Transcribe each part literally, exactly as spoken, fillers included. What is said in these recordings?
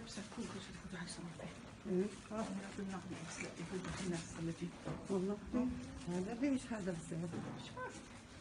بسكوك وش تفوت على الصلاة فيه؟ اه في النقل بس لا يفوت في الناس الصلاة فيه. والله هذا ليش هذا الزين؟ مش عارف.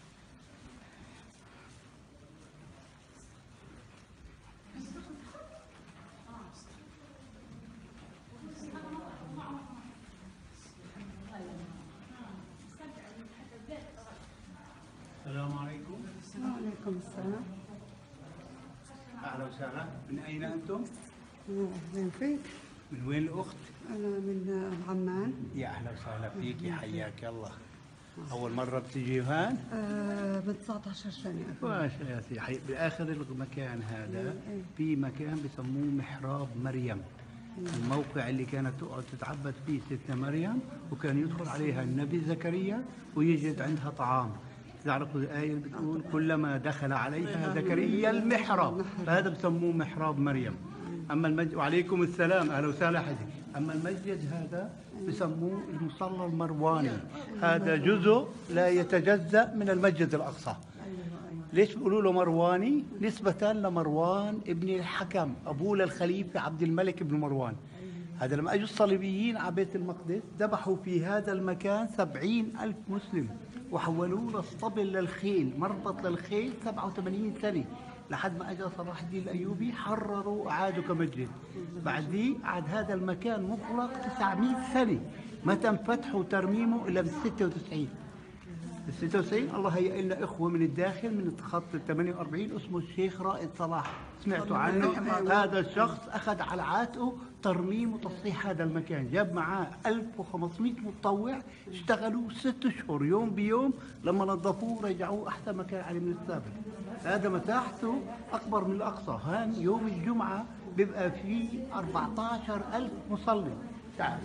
السلام عليكم. وعليكم السلام. أهلا وسهلا. من أين أنتم؟ من فين؟ من وين الأخت؟ أنا من عمان. يا أهلا وسهلا فيك، حياك الله. أول مرة بتيجي هان؟ آه من تسعة عشر سنة. ما شاء الله يا سيدي. بآخر المكان هذا في مكان بسموه محراب مريم. الموقع اللي كانت تقعد تتعبد فيه ستنا مريم، وكان يدخل عليها النبي زكريا ويجد عندها طعام. تعرفوا الآية اللي بتقول كلما دخل عليها زكريا المحراب، فهذا بسموه محراب مريم. أما المسجد، وعليكم السلام، أهلا وسهلا حجي. أما المسجد هذا بسموه المصلى المرواني، هذا جزء لا يتجزأ من المسجد الأقصى. ليش بيقولوا له مرواني؟ نسبة لمروان ابن الحكم، أبوه للخليفة عبد الملك بن مروان. هذا لما أجوا الصليبيين على بيت المقدس ذبحوا في هذا المكان سبعين ألف مسلم وحولوه لاسطبل للخيل، مربط للخيل سبعة وثمانين سنة، لحد ما اجى صلاح الدين الايوبي حرروا وعادوا كمسجد. بعديه عاد هذا المكان مغلق تسعمئة سنة، ما تم فتحه وترميمه الا بال ستة وتسعين. بال ستة وتسعين الله هيئ لنا اخوه من الداخل من خط ال ثمانية وأربعين اسمه الشيخ رائد صلاح، سمعتوا عنه؟ هذا الشخص اخذ على عاتقه ترميم وتصحيح هذا المكان، جاب معاه ألف وخمسمئة متطوع اشتغلوا ست اشهر يوم بيوم، لما نظفوه رجعوه احسن مكان عليه من السابق. هذا مساحته اكبر من الاقصى. هان يوم الجمعه بيبقى فيه أربعة عشر ألف مصلي. تعال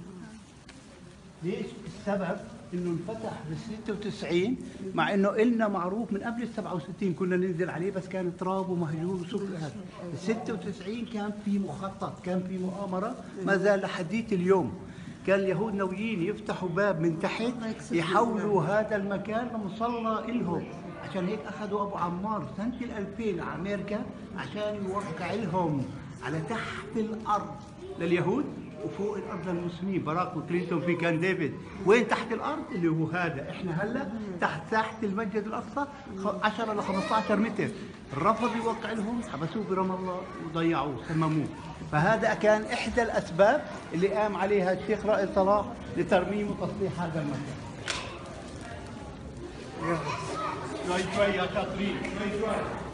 ليش؟ السبب انه انفتح بال ستة وتسعين، مع انه إلنا معروف من قبل ال سبعة وستين كنا ننزل عليه، بس كان تراب ومهجور وسوق. هذا ال ستة وتسعين كان في مخطط، كان في مؤامره ما زال لحديت اليوم. كان اليهود ناويين يفتحوا باب من تحت يحولوا هذا المكان لمصلى إلهم، عشان هيك اخذوا ابو عمار سنه الألفين على امريكا عشان يوقع لهم على تحت الارض لليهود وفوق الارض للمسلمين. باراك وكلينتون في كان ديفيد. وين تحت الارض؟ اللي هو هذا. احنا هلا تحت ساحه المسجد الاقصى عشرة ل خمسة عشر متر. رفض يوقع لهم، حبسوه برام الله وضيعوه سمموه. فهذا كان احدى الاسباب اللي قام عليها الشيخ رائد صلاح لترميم وتصليح هذا المكان. شوي شوي يا شاطرين، شوي شوي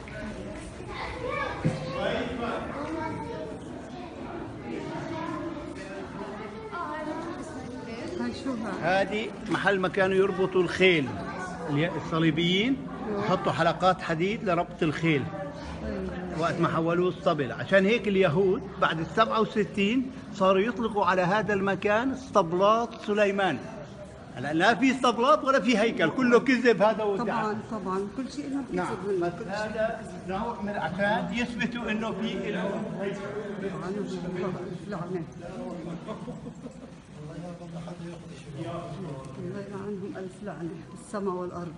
شوي شوي. هذه محل ما كانوا يربطوا الخيل، الصليبيين يحطوا حلقات حديد لربط الخيل وقت ما حولوه اسطبل. عشان هيك اليهود بعد ال سبعة وستين صاروا يطلقوا على هذا المكان اسطبلات سليمان. هلا لا في اسطبلات ولا في هيكل، كله كذب هذا ودعاء. طبعا طبعا كل شيء انه كذب. نعم بس هذا نوع من عشان يثبتوا انه في لهم هيكل. لعنه الله يلعنهم ألف لعنة السماء والأرض.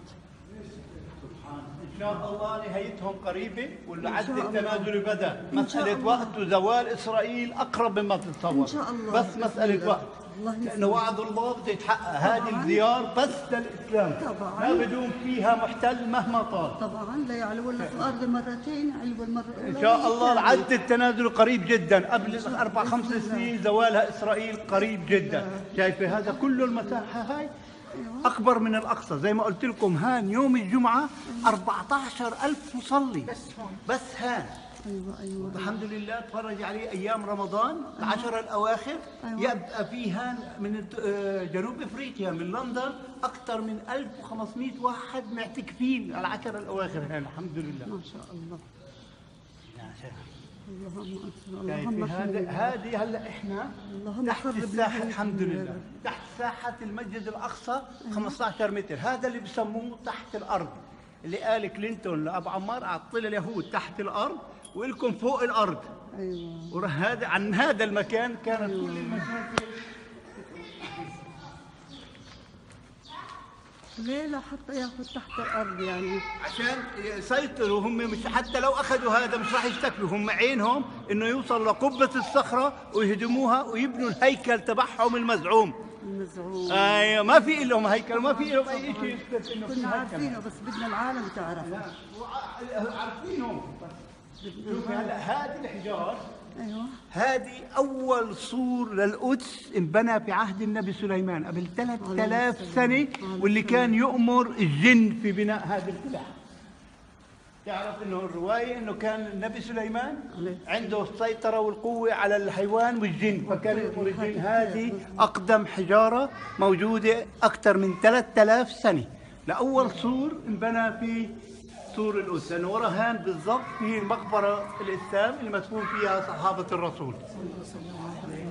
إن شاء الله نهايتهم قريبة، والعد التنازلي بدأ. مسألة وقت وزوال إسرائيل أقرب مما تتصور. إن شاء الله. بس مسألة وقت، لأنه وعد الله بده يتحقق. هذه الديار بس للإسلام، طبعا ما بدون فيها محتل مهما طال. طبعا لا يعلو في الأرض مرتين، علو المرة إن شاء الله العد التنازلي قريب جدا، قبل أربع خمس سنين زوالها إسرائيل قريب جدا. شايفة هذا كله المساحة هاي أكبر من الأقصى. زي ما قلت لكم هان يوم الجمعة أربعة عشر ألف مصلي بس هون، بس هان. أيوة أيوة. الحمد لله تفرج عليه أيام رمضان العشر الأواخر. أيوة. يبقى في هان من جنوب إفريقيا من لندن أكثر من ألف وخمسمئة واحد معتكفين العشر الأواخر هان. الحمد لله ما شاء الله. اللهم اللهم هذه هذه هلا احنا تحت الساحه الحمد لله، تحت ساحه المسجد الاقصى خمسة عشر متر. هذا اللي بسموه تحت الارض، اللي قال كلينتون لابو عمار اعطي اليهود تحت الارض والكم فوق الارض. ايوه. وهذا عن هذا المكان كانت كل المكان ليه لا حتى ياخذ تحت الارض يعني؟ عشان يسيطروا هم، مش حتى لو اخذوا هذا مش راح يشتكلوا، هم عينهم انه يوصل لقبة الصخرة ويهدموها ويبنوا الهيكل تبعهم المزعوم. المزعوم. ايوه ما في لهم هيكل وما في لهم اي شيء يثبت انه في كنا هيكل. عارفينه بس بدنا العالم تعرف. لا عارفينه. شوفي هلا هذه الحجار، ايوه هذه أول سور للقدس انبنى في عهد النبي سليمان قبل ثلاثة آلاف سنة، واللي كان يؤمر الجن في بناء هذه القلعة. تعرف إنه الرواية إنه كان النبي سليمان عنده السيطرة والقوة على الحيوان والجن، فكان يؤمر الجن. هذه أقدم حجارة موجودة أكثر من ثلاثة آلاف سنة، لأول سور انبنى في سور القدس، لأنه ورا هان بالضبط في مقبرة الإسلام اللي مدفون فيها صحابة الرسول.